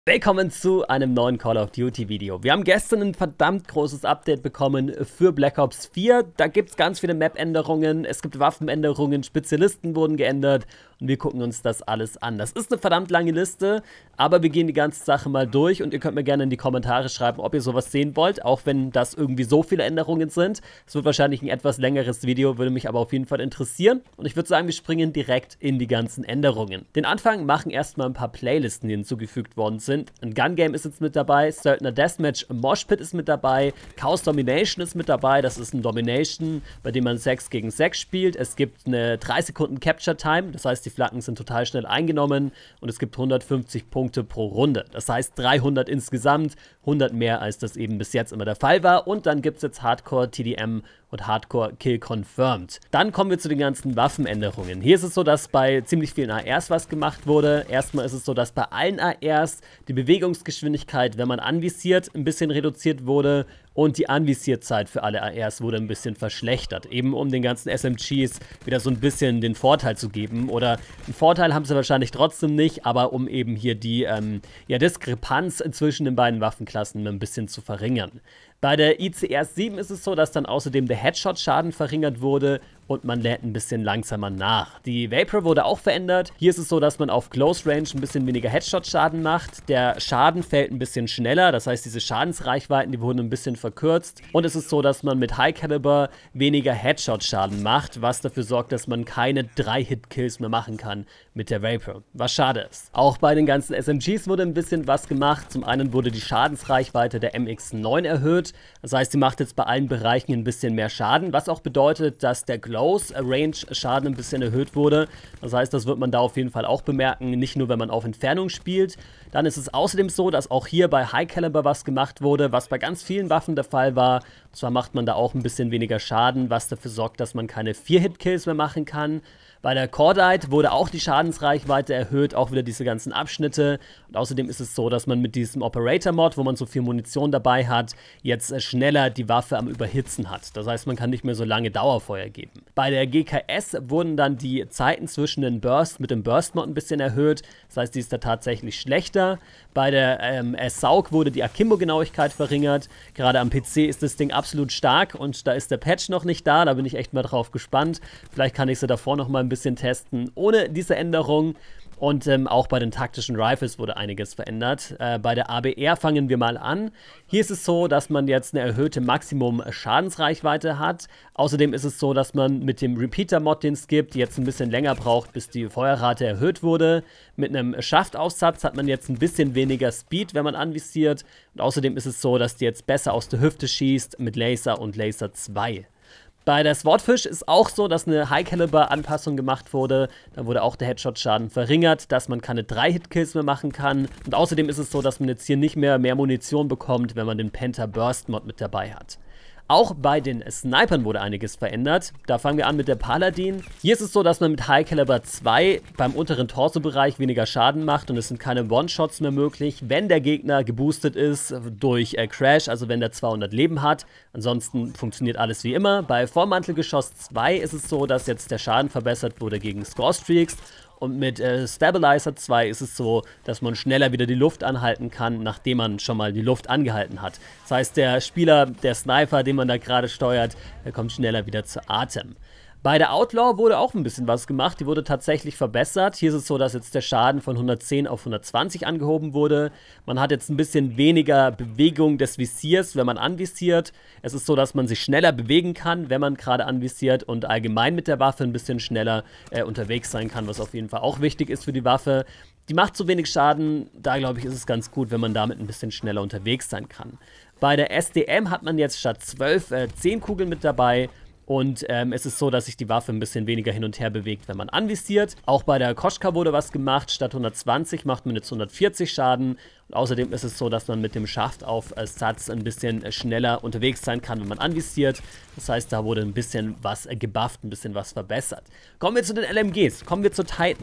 Willkommen zu einem neuen Call of Duty Video. Wir haben gestern ein verdammt großes Update bekommen für Black Ops 4. Da gibt es ganz viele Map-Änderungen, es gibt Waffenänderungen, Spezialisten wurden geändert und wir gucken uns das alles an. Das ist eine verdammt lange Liste, aber wir gehen die ganze Sache mal durch und ihr könnt mir gerne in die Kommentare schreiben, ob ihr sowas sehen wollt, auch wenn das irgendwie so viele Änderungen sind. Es wird wahrscheinlich ein etwas längeres Video, würde mich aber auf jeden Fall interessieren. Und ich würde sagen, wir springen direkt in die ganzen Änderungen. Den Anfang machen erstmal ein paar Playlisten, die hinzugefügt worden sind. Ein Gun Game ist jetzt mit dabei, Söldner Deathmatch Mosh Pit ist mit dabei, Chaos Domination ist mit dabei, das ist ein Domination, bei dem man 6 gegen 6 spielt. Es gibt eine 3 Sekunden Capture Time, das heißt, die Flaggen sind total schnell eingenommen und es gibt 150 Punkte pro Runde. Das heißt 300 insgesamt, 100 mehr als das eben bis jetzt immer der Fall war. Und dann gibt es jetzt Hardcore TDM und Hardcore Kill Confirmed. Dann kommen wir zu den ganzen Waffenänderungen. Hier ist es so, dass bei ziemlich vielen ARs was gemacht wurde. Erstmal ist es so, dass bei allen ARs die Bewegungsgeschwindigkeit, wenn man anvisiert, ein bisschen reduziert wurde und die Anvisierzeit für alle ARs wurde ein bisschen verschlechtert. Eben um den ganzen SMGs wieder so ein bisschen den Vorteil zu geben. Oder einen Vorteil haben sie wahrscheinlich trotzdem nicht, aber um eben hier die Diskrepanz zwischen den beiden Waffenklassen ein bisschen zu verringern. Bei der ICR 7 ist es so, dass dann außerdem der Headshot-Schaden verringert wurde und man lädt ein bisschen langsamer nach. Die Vapor wurde auch verändert. Hier ist es so, dass man auf Close Range ein bisschen weniger Headshot-Schaden macht. Der Schaden fällt ein bisschen schneller, das heißt, diese Schadensreichweiten, die wurden ein bisschen verkürzt. Und es ist so, dass man mit High Caliber weniger Headshot-Schaden macht, was dafür sorgt, dass man keine 3-Hit-Kills mehr machen kann mit der Vapor, was schade ist. Auch bei den ganzen SMGs wurde ein bisschen was gemacht. Zum einen wurde die Schadensreichweite der MX9 erhöht. Das heißt, sie macht jetzt bei allen Bereichen ein bisschen mehr Schaden, was auch bedeutet, dass der Close Range Schaden ein bisschen erhöht wurde. Das heißt, das wird man da auf jeden Fall auch bemerken, nicht nur, wenn man auf Entfernung spielt. Dann ist es außerdem so, dass auch hier bei High Caliber was gemacht wurde, was bei ganz vielen Waffen der Fall war. Und zwar macht man da auch ein bisschen weniger Schaden, was dafür sorgt, dass man keine 4-Hit-Kills mehr machen kann. Bei der Cordite wurde auch die Schadensreichweite erhöht, auch wieder diese ganzen Abschnitte. Und außerdem ist es so, dass man mit diesem Operator-Mod, wo man so viel Munition dabei hat, jetzt schneller die Waffe am Überhitzen hat. Das heißt, man kann nicht mehr so lange Dauerfeuer geben. Bei der GKS wurden dann die Zeiten zwischen den Bursts mit dem Burst-Mod ein bisschen erhöht. Das heißt, die ist da tatsächlich schlechter. Bei der SAUG wurde die Akimbo-Genauigkeit verringert. Gerade am PC ist das Ding absolut stark und da ist der Patch noch nicht da. Da bin ich echt mal drauf gespannt. Vielleicht kann ich sie davor noch mal ein bisschen testen ohne diese Änderung. Und auch bei den taktischen Rifles wurde einiges verändert. Bei der ABR fangen wir mal an. Hier ist es so, dass man jetzt eine erhöhte Maximum-Schadensreichweite hat. Außerdem ist es so, dass man mit dem Repeater-Mod, den es gibt, jetzt ein bisschen länger braucht, bis die Feuerrate erhöht wurde. Mit einem Schaftaufsatz hat man jetzt ein bisschen weniger Speed, wenn man anvisiert. Und außerdem ist es so, dass die jetzt besser aus der Hüfte schießt mit Laser und Laser 2. Bei der Swordfish ist auch so, dass eine High-Caliber-Anpassung gemacht wurde. Da wurde auch der Headshot-Schaden verringert, dass man keine 3-Hit-Kills mehr machen kann. Und außerdem ist es so, dass man jetzt hier nicht mehr Munition bekommt, wenn man den Penta-Burst-Mod mit dabei hat. Auch bei den Snipern wurde einiges verändert. Da fangen wir an mit der Paladin. Hier ist es so, dass man mit High Caliber 2 beim unteren Torso-Bereich weniger Schaden macht und es sind keine One-Shots mehr möglich, wenn der Gegner geboostet ist durch Crash, also wenn der 200 Leben hat. Ansonsten funktioniert alles wie immer. Bei Vollmantelgeschoss 2 ist es so, dass jetzt der Schaden verbessert wurde gegen Score-Streaks. Und mit Stabilizer 2 ist es so, dass man schneller wieder die Luft anhalten kann, nachdem man schon mal die Luft angehalten hat. Das heißt, der Spieler, der Sniper, den man da gerade steuert, der kommt schneller wieder zu Atem. Bei der Outlaw wurde auch ein bisschen was gemacht, die wurde tatsächlich verbessert. Hier ist es so, dass jetzt der Schaden von 110 auf 120 angehoben wurde. Man hat jetzt ein bisschen weniger Bewegung des Visiers, wenn man anvisiert. Es ist so, dass man sich schneller bewegen kann, wenn man gerade anvisiert und allgemein mit der Waffe ein bisschen schneller unterwegs sein kann, was auf jeden Fall auch wichtig ist für die Waffe. Die macht so wenig Schaden, da glaube ich, ist es ganz gut, wenn man damit ein bisschen schneller unterwegs sein kann. Bei der SDM hat man jetzt statt 12 10 Kugeln mit dabei. Und es ist so, dass sich die Waffe ein bisschen weniger hin und her bewegt, wenn man anvisiert. Auch bei der Koschka wurde was gemacht. Statt 120 macht man jetzt 140 Schaden. Und außerdem ist es so, dass man mit dem Schaftaufsatz ein bisschen schneller unterwegs sein kann, wenn man anvisiert. Das heißt, da wurde ein bisschen was gebufft, ein bisschen was verbessert. Kommen wir zu den LMGs. Kommen wir zur Titan.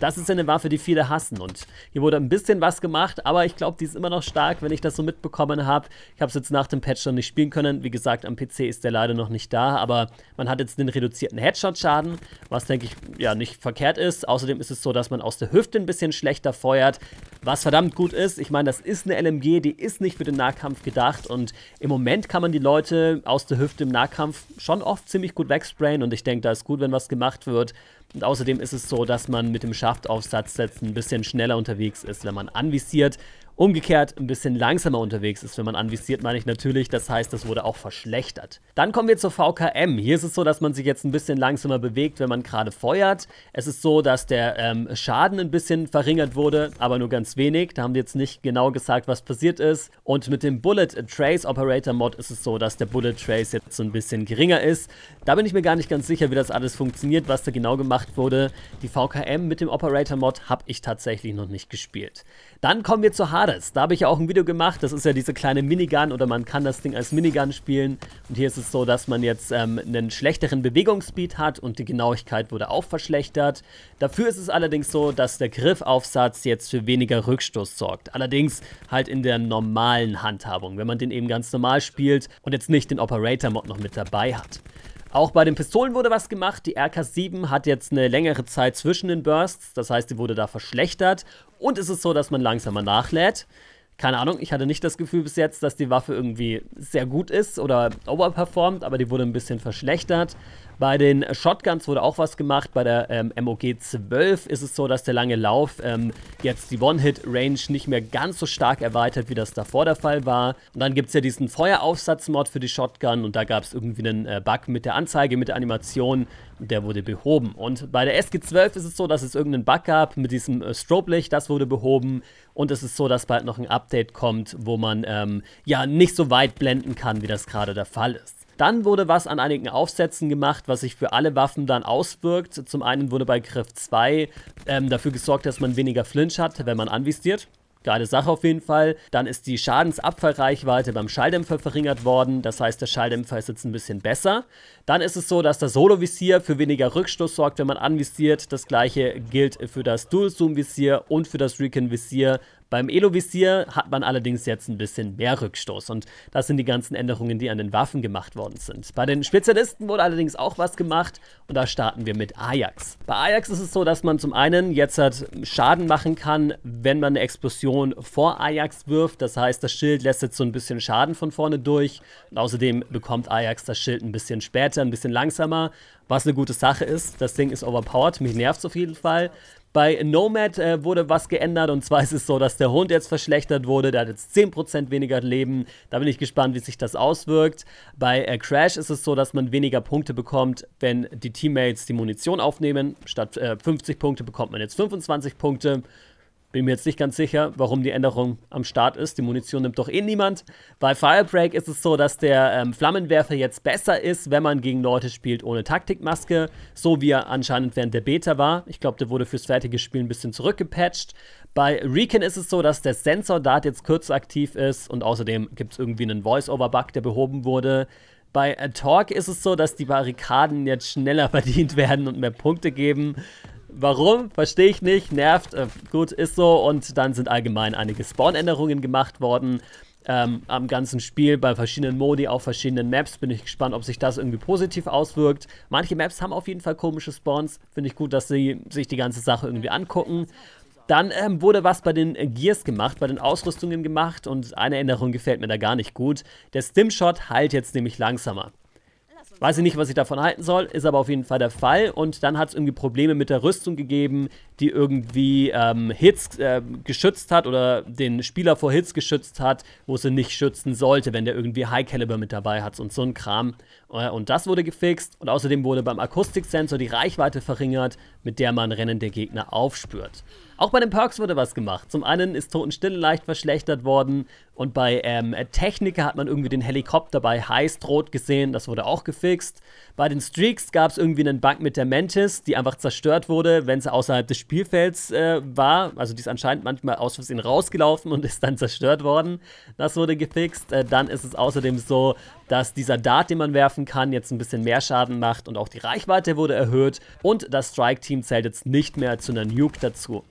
Das ist ja eine Waffe, die viele hassen und hier wurde ein bisschen was gemacht, aber ich glaube, die ist immer noch stark, wenn ich das so mitbekommen habe. Ich habe es jetzt nach dem Patch noch nicht spielen können. Wie gesagt, am PC ist der leider noch nicht da, aber man hat jetzt den reduzierten Headshot-Schaden, was denke ich ja nicht verkehrt ist. Außerdem ist es so, dass man aus der Hüfte ein bisschen schlechter feuert, was verdammt gut ist. Ich meine, das ist eine LMG, die ist nicht für den Nahkampf gedacht und im Moment kann man die Leute aus der Hüfte im Nahkampf schon oft ziemlich gut wegsprayen und ich denke, da ist gut, wenn was gemacht wird. Und außerdem ist es so, dass man mit dem Schaftaufsatz ein bisschen schneller unterwegs ist, wenn man anvisiert. Umgekehrt ein bisschen langsamer unterwegs ist, wenn man anvisiert, meine ich natürlich. Das heißt, das wurde auch verschlechtert. Dann kommen wir zur VKM. Hier ist es so, dass man sich jetzt ein bisschen langsamer bewegt, wenn man gerade feuert. Es ist so, dass der Schaden ein bisschen verringert wurde, aber nur ganz wenig. Da haben die jetzt nicht genau gesagt, was passiert ist. Und mit dem Bullet Trace Operator Mod ist es so, dass der Bullet Trace jetzt so ein bisschen geringer ist. Da bin ich mir gar nicht ganz sicher, wie das alles funktioniert, was da genau gemacht wurde. Die VKM mit dem Operator Mod habe ich tatsächlich noch nicht gespielt. Dann kommen wir zu Hades. Da habe ich ja auch ein Video gemacht. Das ist ja diese kleine Minigun oder man kann das Ding als Minigun spielen. Und hier ist es so, dass man jetzt einen schlechteren Bewegungsspeed hat und die Genauigkeit wurde auch verschlechtert. Dafür ist es allerdings so, dass der Griffaufsatz jetzt für weniger Rückstoß sorgt. Allerdings halt in der normalen Handhabung, wenn man den eben ganz normal spielt und jetzt nicht den Operator-Mod noch mit dabei hat. Auch bei den Pistolen wurde was gemacht. Die RK7 hat jetzt eine längere Zeit zwischen den Bursts, das heißt, die wurde da verschlechtert. Und es ist so, dass man langsamer nachlädt. Keine Ahnung, ich hatte nicht das Gefühl bis jetzt, dass die Waffe irgendwie sehr gut ist oder overperformt, aber die wurde ein bisschen verschlechtert. Bei den Shotguns wurde auch was gemacht. Bei der MOG 12 ist es so, dass der lange Lauf jetzt die One-Hit-Range nicht mehr ganz so stark erweitert, wie das davor der Fall war. Und dann gibt es ja diesen Feueraufsatz-Mod für die Shotgun und da gab es irgendwie einen Bug mit der Anzeige, mit der Animation und der wurde behoben. Und bei der SG12 ist es so, dass es irgendeinen Bug gab mit diesem Strobe-Licht, das wurde behoben. Und es ist so, dass bald noch ein Update kommt, wo man ja nicht so weit blenden kann, wie das gerade der Fall ist. Dann wurde was an einigen Aufsätzen gemacht, was sich für alle Waffen dann auswirkt. Zum einen wurde bei Griff 2 dafür gesorgt, dass man weniger Flinch hat, wenn man anvisiert. Geile Sache auf jeden Fall. Dann ist die Schadensabfallreichweite beim Schalldämpfer verringert worden. Das heißt, der Schalldämpfer ist jetzt ein bisschen besser. Dann ist es so, dass das Solo-Visier für weniger Rückstoß sorgt, wenn man anvisiert. Das gleiche gilt für das Dual-Zoom-Visier und für das Recon-Visier. Beim Elo-Visier hat man allerdings jetzt ein bisschen mehr Rückstoß und das sind die ganzen Änderungen, die an den Waffen gemacht worden sind. Bei den Spezialisten wurde allerdings auch was gemacht und da starten wir mit Ajax. Bei Ajax ist es so, dass man zum einen jetzt halt Schaden machen kann, wenn man eine Explosion vor Ajax wirft. Das heißt, das Schild lässt jetzt so ein bisschen Schaden von vorne durch und außerdem bekommt Ajax das Schild ein bisschen später, ein bisschen langsamer, was eine gute Sache ist. Das Ding ist overpowered, mich nervt es auf jeden Fall. Bei Nomad wurde was geändert und zwar ist es so, dass der Hund jetzt verschlechtert wurde, der hat jetzt 10% weniger Leben, da bin ich gespannt, wie sich das auswirkt. Bei Crash ist es so, dass man weniger Punkte bekommt, wenn die Teammates die Munition aufnehmen, statt 50 Punkte bekommt man jetzt 25 Punkte. Bin mir jetzt nicht ganz sicher, warum die Änderung am Start ist. Die Munition nimmt doch eh niemand. Bei Firebreak ist es so, dass der Flammenwerfer jetzt besser ist, wenn man gegen Leute spielt ohne Taktikmaske. So wie er anscheinend während der Beta war. Ich glaube, der wurde fürs fertige Spiel ein bisschen zurückgepatcht. Bei Recon ist es so, dass der Sensor-Dart jetzt kürzer aktiv ist. Und außerdem gibt es irgendwie einen Voice-Over-Bug, der behoben wurde. Bei Torque ist es so, dass die Barrikaden jetzt schneller verdient werden und mehr Punkte geben. Warum? Verstehe ich nicht. Nervt. Gut, ist so. Und dann sind allgemein einige Spawn-Änderungen gemacht worden. Am ganzen Spiel, bei verschiedenen Modi, auf verschiedenen Maps. Bin ich gespannt, ob sich das irgendwie positiv auswirkt. Manche Maps haben auf jeden Fall komische Spawns. Finde ich gut, dass sie sich die ganze Sache irgendwie angucken. Dann wurde was bei den Gears gemacht, bei den Ausrüstungen gemacht. Und eine Änderung gefällt mir da gar nicht gut. Der Stimshot heilt jetzt nämlich langsamer. Weiß ich nicht, was ich davon halten soll, ist aber auf jeden Fall der Fall. Und dann hat es irgendwie Probleme mit der Rüstung gegeben, die irgendwie Hits geschützt hat oder den Spieler vor Hits geschützt hat, wo sie nicht schützen sollte, wenn der irgendwie High Caliber mit dabei hat und so ein Kram. Und das wurde gefixt. Und außerdem wurde beim Akustiksensor die Reichweite verringert, mit der man rennende Gegner aufspürt. Auch bei den Perks wurde was gemacht. Zum einen ist Totenstille leicht verschlechtert worden und bei Techniker hat man irgendwie den Helikopter bei Heist rot gesehen, das wurde auch gefixt. Bei den Streaks gab es irgendwie einen Bug mit der Mantis, die einfach zerstört wurde, wenn sie außerhalb des Spielfelds war. Also die ist anscheinend manchmal aus Versehen rausgelaufen und ist dann zerstört worden. Das wurde gefixt. Dann ist es außerdem so, dass dieser Dart, den man werfen kann, jetzt ein bisschen mehr Schaden macht und auch die Reichweite wurde erhöht und das Strike-Team zählt jetzt nicht mehr zu einer Nuke dazu.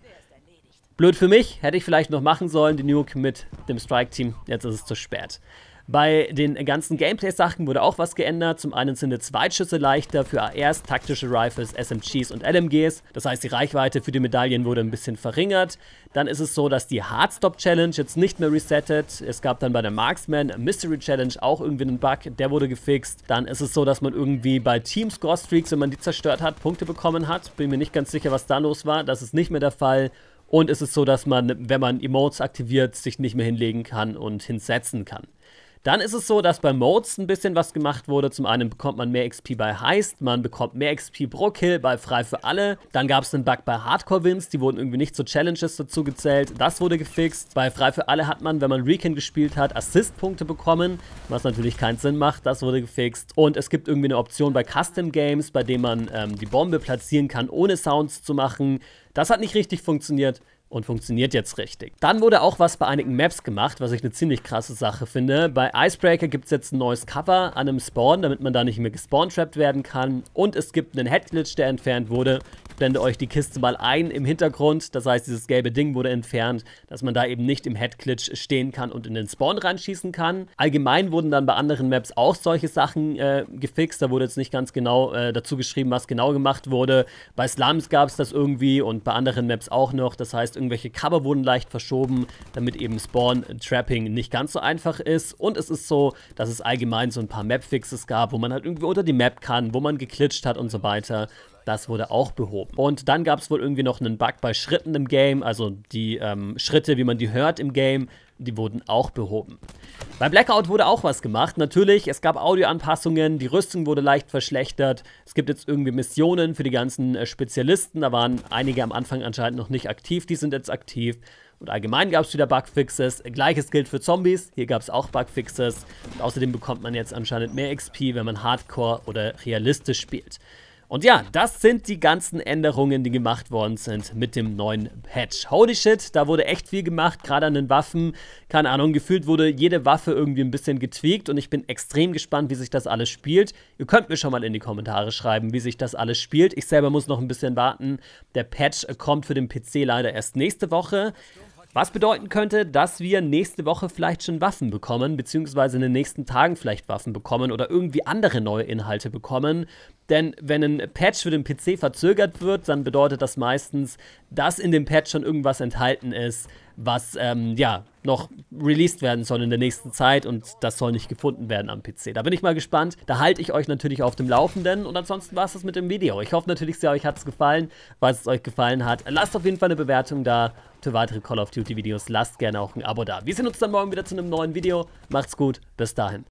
Blöd für mich, hätte ich vielleicht noch machen sollen, die Nuke mit dem Strike-Team, jetzt ist es zu spät. Bei den ganzen Gameplay-Sachen wurde auch was geändert. Zum einen sind jetzt Weitschüsse leichter für ARs, taktische Rifles, SMGs und LMGs. Das heißt, die Reichweite für die Medaillen wurde ein bisschen verringert. Dann ist es so, dass die Hardstop-Challenge jetzt nicht mehr resettet. Es gab dann bei der Marksman Mystery Challenge auch irgendwie einen Bug, der wurde gefixt. Dann ist es so, dass man irgendwie bei Team-Score-Streaks, wenn man die zerstört hat, Punkte bekommen hat. Bin mir nicht ganz sicher, was da los war. Das ist nicht mehr der Fall. Und es ist so, dass man, wenn man Emotes aktiviert, sich nicht mehr hinlegen kann und hinsetzen kann. Dann ist es so, dass bei Modes ein bisschen was gemacht wurde. Zum einen bekommt man mehr XP bei Heist, man bekommt mehr XP pro Kill bei Frei für alle. Dann gab es einen Bug bei Hardcore-Wins, die wurden irgendwie nicht zu Challenges dazu gezählt. Das wurde gefixt. Bei Frei für alle hat man, wenn man Recon gespielt hat, Assist-Punkte bekommen, was natürlich keinen Sinn macht. Das wurde gefixt. Und es gibt irgendwie eine Option bei Custom Games, bei dem man die Bombe platzieren kann, ohne Sounds zu machen. Das hat nicht richtig funktioniert. Und funktioniert jetzt richtig. Dann wurde auch was bei einigen Maps gemacht, was ich eine ziemlich krasse Sache finde. Bei Icebreaker gibt es jetzt ein neues Cover an einem Spawn, damit man da nicht mehr gespawn-trapped werden kann. Und es gibt einen Headglitch, der entfernt wurde. Ich blende euch die Kiste mal ein im Hintergrund. Das heißt, dieses gelbe Ding wurde entfernt, dass man da eben nicht im Headglitch stehen kann und in den Spawn reinschießen kann. Allgemein wurden dann bei anderen Maps auch solche Sachen gefixt. Da wurde jetzt nicht ganz genau dazu geschrieben, was genau gemacht wurde. Bei Slums gab es das irgendwie und bei anderen Maps auch noch. Das heißt, irgendwelche Cover wurden leicht verschoben, damit eben Spawn-Trapping nicht ganz so einfach ist. Und es ist so, dass es allgemein so ein paar Map-Fixes gab, wo man halt irgendwie unter die Map kann, wo man geklitscht hat und so weiter. Das wurde auch behoben. Und dann gab es wohl irgendwie noch einen Bug bei Schritten im Game, also die Schritte, wie man die hört im Game, die wurden auch behoben. Bei Blackout wurde auch was gemacht. Natürlich, es gab Audioanpassungen, die Rüstung wurde leicht verschlechtert. Es gibt jetzt irgendwie Missionen für die ganzen Spezialisten. Da waren einige am Anfang anscheinend noch nicht aktiv, die sind jetzt aktiv. Und allgemein gab es wieder Bugfixes. Gleiches gilt für Zombies. Hier gab es auch Bugfixes. Und außerdem bekommt man jetzt anscheinend mehr XP, wenn man Hardcore oder realistisch spielt. Und ja, das sind die ganzen Änderungen, die gemacht worden sind mit dem neuen Patch. Holy shit, da wurde echt viel gemacht, gerade an den Waffen. Keine Ahnung, gefühlt wurde jede Waffe irgendwie ein bisschen getweakt und ich bin extrem gespannt, wie sich das alles spielt. Ihr könnt mir schon mal in die Kommentare schreiben, wie sich das alles spielt. Ich selber muss noch ein bisschen warten. Der Patch kommt für den PC leider erst nächste Woche. Was bedeuten könnte, dass wir nächste Woche vielleicht schon Waffen bekommen, beziehungsweise in den nächsten Tagen vielleicht Waffen bekommen oder irgendwie andere neue Inhalte bekommen. Denn wenn ein Patch für den PC verzögert wird, dann bedeutet das meistens, dass in dem Patch schon irgendwas enthalten ist, was ja noch released werden soll in der nächsten Zeit und das soll nicht gefunden werden am PC. Da bin ich mal gespannt. Da halte ich euch natürlich auf dem Laufenden und ansonsten war es das mit dem Video. Ich hoffe natürlich sehr, euch hat es gefallen. Falls es euch gefallen hat, lasst auf jeden Fall eine Bewertung da. Für weitere Call of Duty Videos lasst gerne auch ein Abo da. Wir sehen uns dann morgen wieder zu einem neuen Video. Macht's gut, bis dahin.